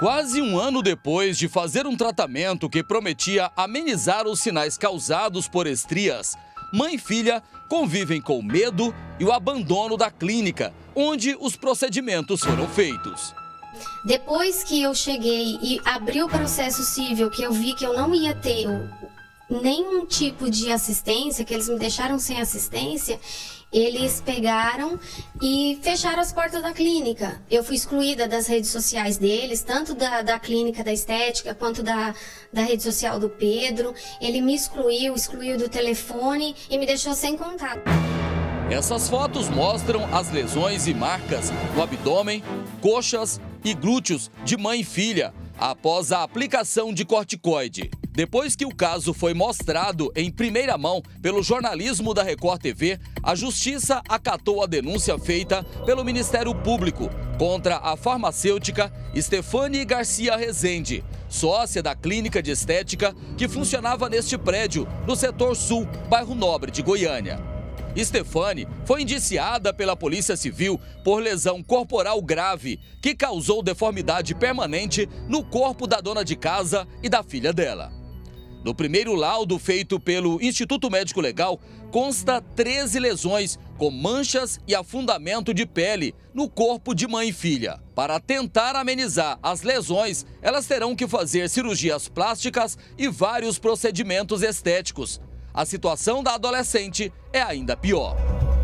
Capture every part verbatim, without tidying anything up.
Quase um ano depois de fazer um tratamento que prometia amenizar os sinais causados por estrias, mãe e filha convivem com o medo e o abandono da clínica, onde os procedimentos foram feitos. Depois que eu cheguei e abri o processo civil, que eu vi que eu não ia ter nenhum tipo de assistência, que eles me deixaram sem assistência, eles pegaram e fecharam as portas da clínica. Eu fui excluída das redes sociais deles, tanto da, da clínica da estética, quanto da, da rede social do Pedro. Ele me excluiu, excluiu do telefone e me deixou sem contato. Essas fotos mostram as lesões e marcas no abdômen, coxas e glúteos de mãe e filha após a aplicação de corticoide. Depois que o caso foi mostrado em primeira mão pelo jornalismo da Record T V, a Justiça acatou a denúncia feita pelo Ministério Público contra a farmacêutica Stefane Garcia Rezende, sócia da clínica de estética que funcionava neste prédio, no setor sul, bairro Nobre de Goiânia. Stefane foi indiciada pela Polícia Civil por lesão corporal grave, que causou deformidade permanente no corpo da dona de casa e da filha dela. No primeiro laudo feito pelo Instituto Médico Legal, consta treze lesões com manchas e afundamento de pele no corpo de mãe e filha. Para tentar amenizar as lesões, elas terão que fazer cirurgias plásticas e vários procedimentos estéticos. A situação da adolescente é ainda pior.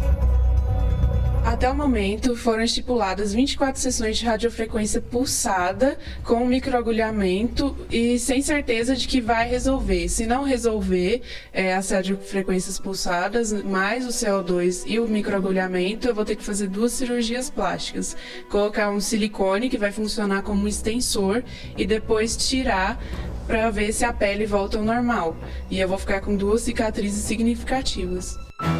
Até o momento, foram estipuladas vinte e quatro sessões de radiofrequência pulsada com microagulhamento e sem certeza de que vai resolver. Se não resolver é, as radiofrequências pulsadas, mais o C O dois e o microagulhamento, eu vou ter que fazer duas cirurgias plásticas. Colocar um silicone que vai funcionar como um extensor e depois tirar para ver se a pele volta ao normal. E eu vou ficar com duas cicatrizes significativas.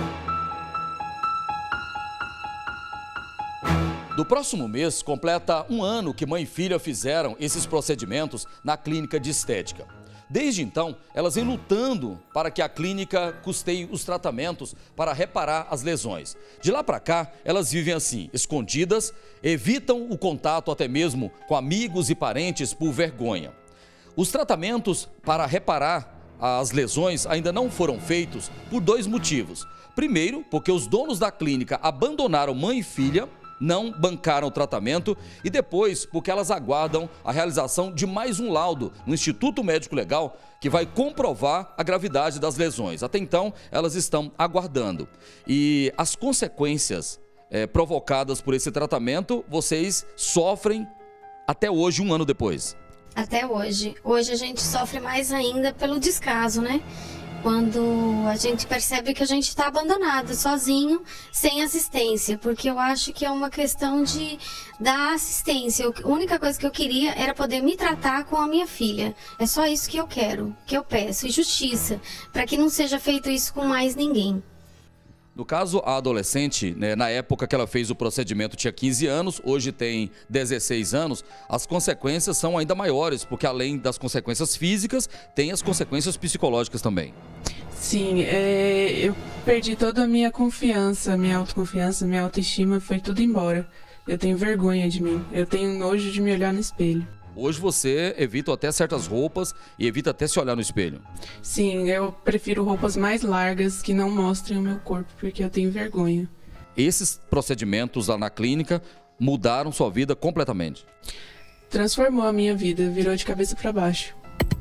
No próximo mês, completa um ano que mãe e filha fizeram esses procedimentos na clínica de estética. Desde então, elas vêm lutando para que a clínica custeie os tratamentos para reparar as lesões. De lá para cá, elas vivem assim, escondidas, evitam o contato até mesmo com amigos e parentes por vergonha. Os tratamentos para reparar as lesões ainda não foram feitos por dois motivos. Primeiro, porque os donos da clínica abandonaram mãe e filha, não bancaram o tratamento, e depois porque elas aguardam a realização de mais um laudo no Instituto Médico Legal que vai comprovar a gravidade das lesões. Até então, elas estão aguardando. E as consequências é, provocadas por esse tratamento, vocês sofrem até hoje, um ano depois. Até hoje. Hoje a gente sofre mais ainda pelo descaso, né? Quando a gente percebe que a gente está abandonado, sozinho, sem assistência, porque eu acho que é uma questão de dar assistência. A única coisa que eu queria era poder me tratar com a minha filha. É só isso que eu quero, que eu peço, e justiça, para que não seja feito isso com mais ninguém. No caso, a adolescente, né, na época que ela fez o procedimento, tinha quinze anos, hoje tem dezesseis anos, as consequências são ainda maiores, porque além das consequências físicas, tem as consequências psicológicas também. Sim, é, eu perdi toda a minha confiança, minha autoconfiança, minha autoestima, foi tudo embora. Eu tenho vergonha de mim, eu tenho nojo de me olhar no espelho. Hoje você evita até certas roupas e evita até se olhar no espelho. Sim, eu prefiro roupas mais largas que não mostrem o meu corpo, porque eu tenho vergonha. Esses procedimentos lá na clínica mudaram sua vida completamente? Transformou a minha vida, virou de cabeça para baixo.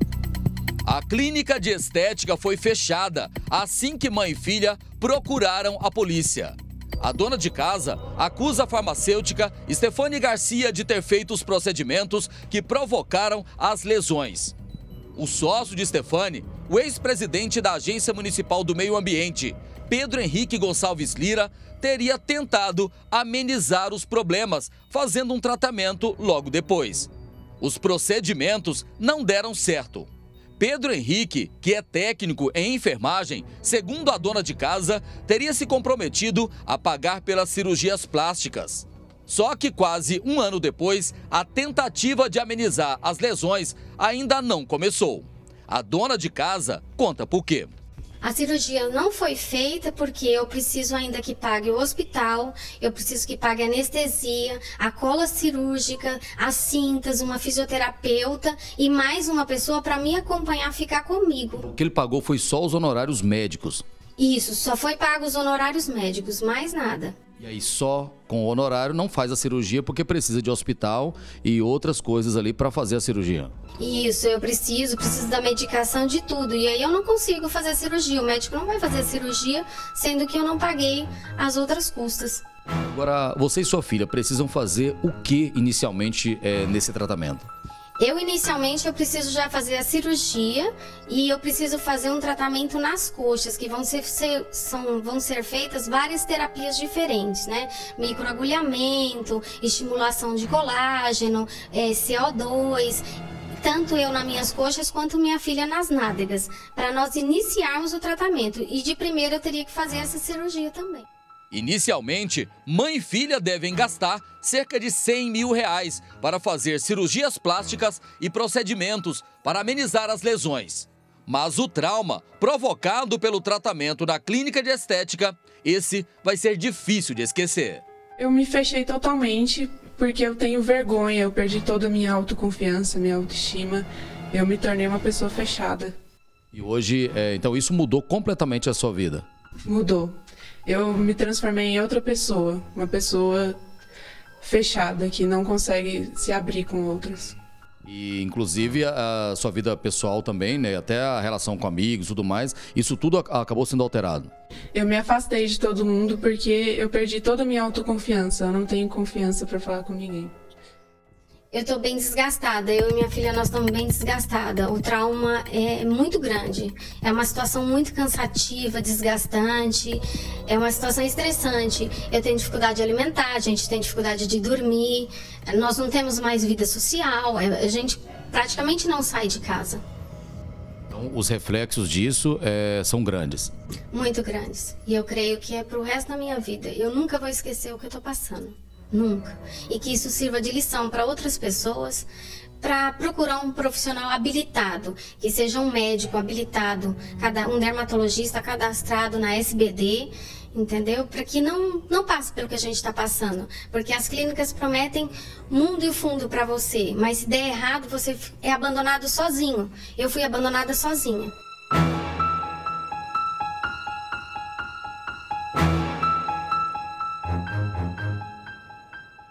A clínica de estética foi fechada assim que mãe e filha procuraram a polícia. A dona de casa acusa a farmacêutica Stefane Garcia de ter feito os procedimentos que provocaram as lesões. O sócio de Stefane, o ex-presidente da Agência Municipal do Meio Ambiente, Pedro Henrique Gonçalves Lira, teria tentado amenizar os problemas, fazendo um tratamento logo depois. Os procedimentos não deram certo. Pedro Henrique, que é técnico em enfermagem, segundo a dona de casa, teria se comprometido a pagar pelas cirurgias plásticas. Só que quase um ano depois, a tentativa de amenizar as lesões ainda não começou. A dona de casa conta por quê. A cirurgia não foi feita porque eu preciso ainda que pague o hospital, eu preciso que pague a anestesia, a cola cirúrgica, as cintas, uma fisioterapeuta e mais uma pessoa para me acompanhar, ficar comigo. O que ele pagou foi só os honorários médicos. Isso, só foi pago os honorários médicos, mais nada. E aí só com o honorário não faz a cirurgia porque precisa de hospital e outras coisas ali para fazer a cirurgia. Isso, eu preciso, preciso da medicação, de tudo. E aí eu não consigo fazer a cirurgia. O médico não vai fazer a cirurgia, sendo que eu não paguei as outras custas. Agora, você e sua filha precisam fazer o que inicialmente é, nesse tratamento? Eu, inicialmente, eu preciso já fazer a cirurgia e eu preciso fazer um tratamento nas coxas, que vão ser, ser, são, vão ser feitas várias terapias diferentes, né? Microagulhamento, estimulação de colágeno, é, C O dois, tanto eu nas minhas coxas quanto minha filha nas nádegas, para nós iniciarmos o tratamento. E de primeiro eu teria que fazer essa cirurgia também. Inicialmente, mãe e filha devem gastar cerca de cem mil reais para fazer cirurgias plásticas e procedimentos para amenizar as lesões. Mas o trauma provocado pelo tratamento na clínica de estética, esse vai ser difícil de esquecer. Eu me fechei totalmente porque eu tenho vergonha, eu perdi toda a minha autoconfiança, minha autoestima, eu me tornei uma pessoa fechada. E hoje, é, então isso mudou completamente a sua vida? Mudou. Eu me transformei em outra pessoa, uma pessoa fechada, que não consegue se abrir com outras. E inclusive a sua vida pessoal também, né? Até a relação com amigos e tudo mais, isso tudo acabou sendo alterado. Eu me afastei de todo mundo porque eu perdi toda a minha autoconfiança, eu não tenho confiança para falar com ninguém. Eu tô bem desgastada, eu e minha filha, nós estamos bem desgastadas. O trauma é muito grande, é uma situação muito cansativa, desgastante, é uma situação estressante. Eu tenho dificuldade de alimentar, a gente tem dificuldade de dormir, nós não temos mais vida social, a gente praticamente não sai de casa. Então, os reflexos disso é, são grandes? Muito grandes, e eu creio que é pro resto da minha vida. Eu nunca vou esquecer o que eu tô passando. Nunca. E que isso sirva de lição para outras pessoas, para procurar um profissional habilitado, que seja um médico habilitado, um dermatologista cadastrado na S B D, entendeu? Para que não, não passe pelo que a gente está passando. Porque as clínicas prometem mundo e fundo para você, mas se der errado, você é abandonado sozinho. Eu fui abandonada sozinha.